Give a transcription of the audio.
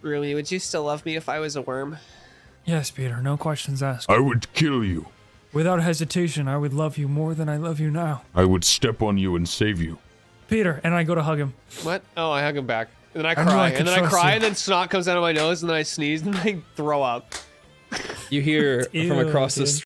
Rumi, would you still love me if I was a worm? Yes, Peter, no questions asked. I would kill you. Without hesitation, I would love you more than I love you now. I would step on you and save you. Peter, and I go to hug him. What? Oh, I hug him back. And then I I knew cry. I could And then I trust cry, you. and then snot comes out of my nose, and then I sneeze, and then I throw up. You hear from Ew, across dude.